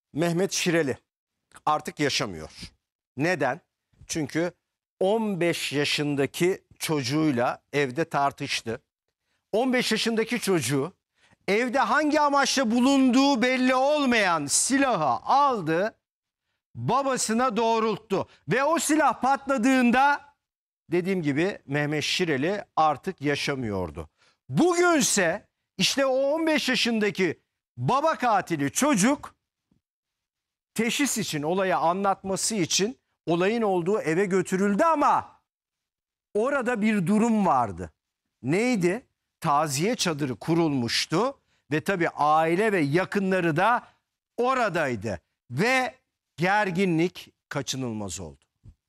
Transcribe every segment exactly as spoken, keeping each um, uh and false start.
Mehmet Şireli artık yaşamıyor. Neden? Çünkü on beş yaşındaki çocuğuyla evde tartıştı. on beş yaşındaki çocuğu evde hangi amaçla bulunduğu belli olmayan silahı aldı, babasına doğrulttu. Ve o silah patladığında dediğim gibi Mehmet Şireli artık yaşamıyordu. Bugünse işte o on beş yaşındaki baba katili çocuk teşhis için, olayı anlatması için olayın olduğu eve götürüldü ama orada bir durum vardı. Neydi? Taziye çadırı kurulmuştu ve tabii aile ve yakınları da oradaydı ve gerginlik kaçınılmaz oldu.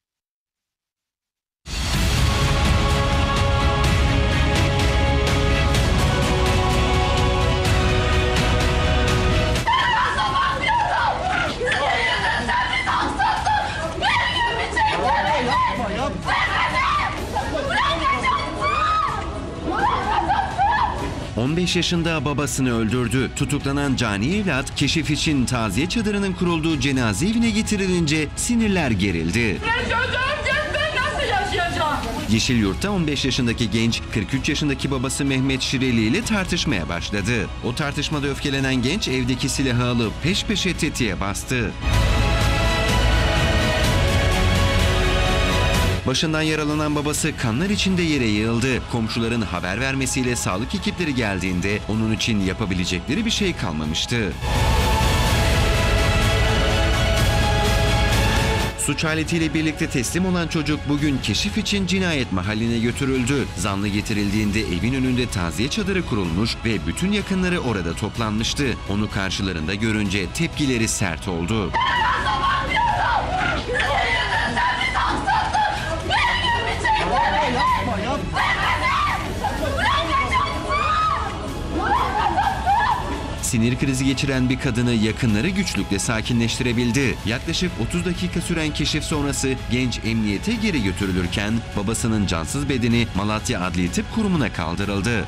on beş yaşında babasını öldürdü. Tutuklanan cani evlat keşif için taziye çadırının kurulduğu cenaze evine getirilince sinirler gerildi. Ben çocuğum gitti, nasıl yaşayacağım? Yeşilyurt'ta on beş yaşındaki genç kırk üç yaşındaki babası Mehmet Şireli ile tartışmaya başladı. O tartışmada öfkelenen genç evdeki silahı alıp peş peşe tetiğe bastı. Başından yaralanan babası kanlar içinde yere yığıldı. Komşuların haber vermesiyle sağlık ekipleri geldiğinde onun için yapabilecekleri bir şey kalmamıştı. Suç aletiyle birlikte teslim olan çocuk bugün keşif için cinayet mahalline götürüldü. Zanlı getirildiğinde evin önünde taziye çadırı kurulmuş ve bütün yakınları orada toplanmıştı. Onu karşılarında görünce tepkileri sert oldu. Sinir krizi geçiren bir kadını yakınları güçlükle sakinleştirebildi. Yaklaşık otuz dakika süren keşif sonrası genç emniyete geri götürülürken babasının cansız bedeni Malatya Adli Tıp Kurumu'na kaldırıldı.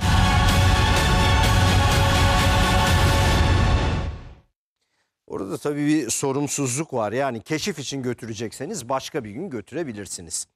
Orada tabii bir sorumsuzluk var. Yani keşif için götürecekseniz başka bir gün götürebilirsiniz.